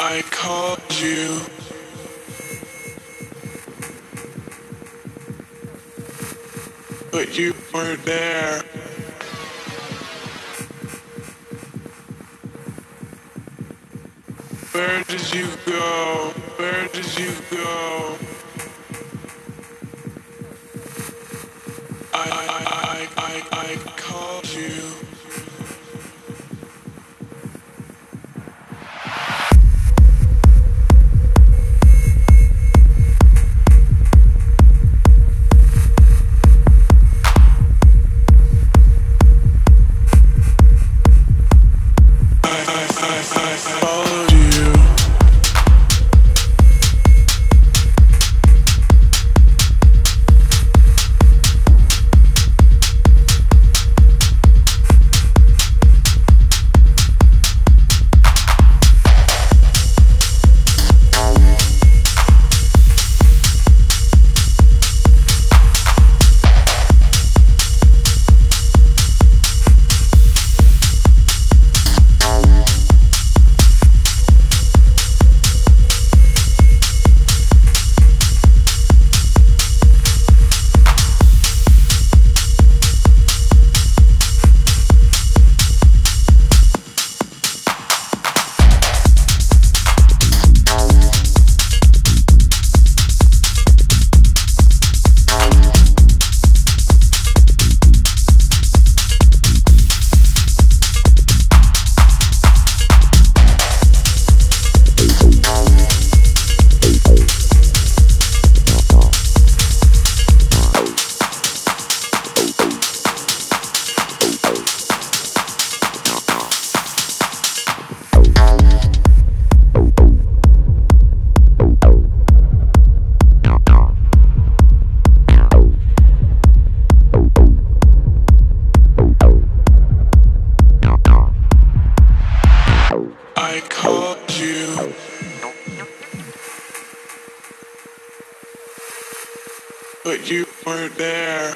I called you. But you weren't there. Where did you go? Where did you go? I called you. Followed you. I called you. But you weren't there.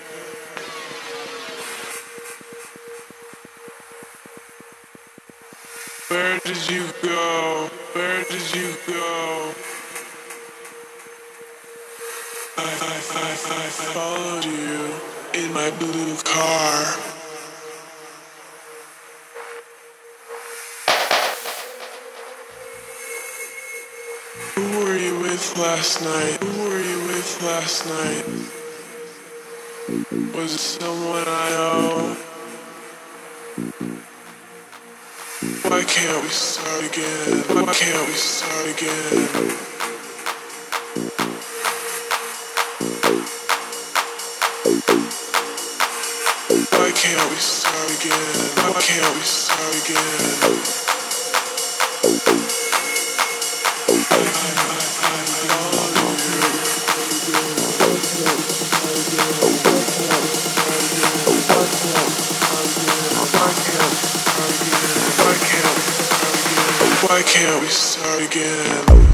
Where did you go? Where did you go? I followed you in my blue car. Who were you with last night? Who were you with last night? Was it someone I know? Why can't we start again? Why can't we start again? Why can't we start again? Why can't we start again? Why can't we start again?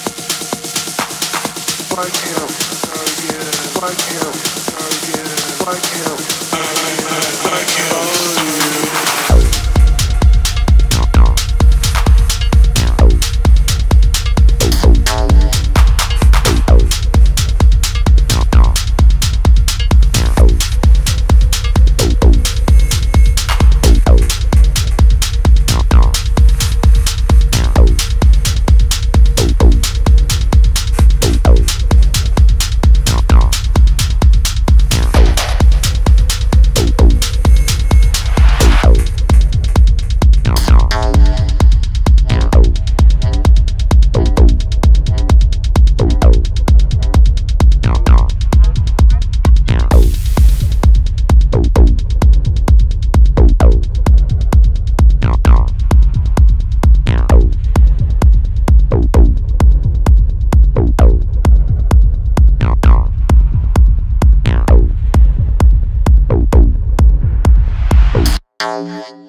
Why Bye.